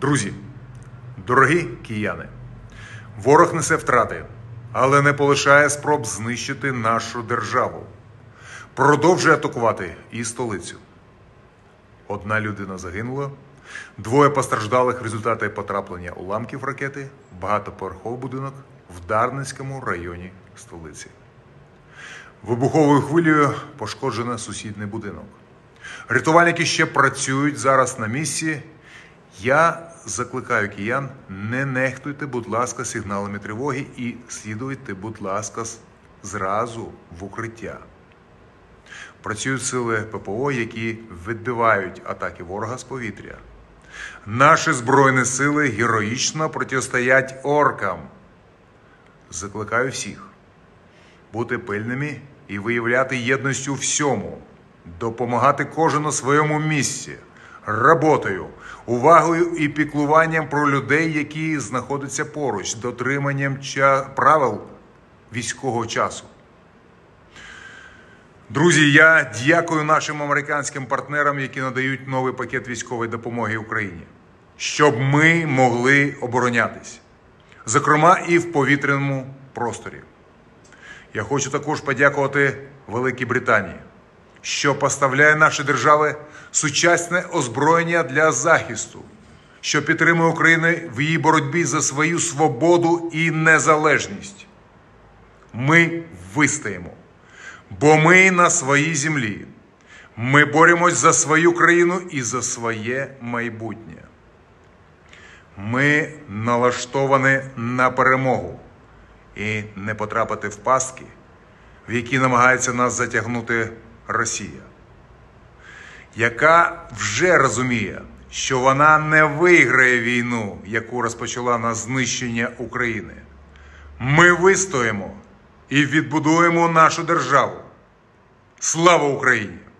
Друзі, дорогі кияни, ворог несе втрати, але не полишає спроб знищити нашу державу. Продовжує атакувати і столицю. Одна людина загинула, двоє постраждалих в результаті потраплення уламків ракети в багатоповерховий будинок в Дарницькому районі столиці. Вибуховою хвилею пошкоджено сусідній будинок. Рятувальники ще працюють зараз на місці. Я закликаю киян, не нехтуйте, будь ласка, сигналами тривоги і слідуйте, будь ласка, зразу в укриття. Працюють сили ППО, які відбивають атаки ворога з повітря. Наші Збройні сили героїчно протистоять оркам. Закликаю всіх бути пильними і виявляти єдність у всьому, допомагати кожен на своєму місці, роботою, увагою і піклуванням про людей, які знаходяться поруч, дотриманням правил військового часу. Друзі, я дякую нашим американським партнерам, які надають новий пакет військової допомоги Україні, щоб ми могли оборонятись, зокрема і в повітряному просторі. Я хочу також подякувати Великій Британії, що поставляє нашій державі сучасне озброєння для захисту, що підтримує Україну в її боротьбі за свою свободу і незалежність. Ми вистоїмо, бо ми на своїй землі. Ми боремось за свою країну і за своє майбутнє. Ми налаштовані на перемогу і не потрапити в пастки, в які намагається нас затягнути Росія, яка вже розуміє, що вона не виграє війну, яку розпочала на знищення України. Ми вистоїмо і відбудуємо нашу державу. Слава Україні!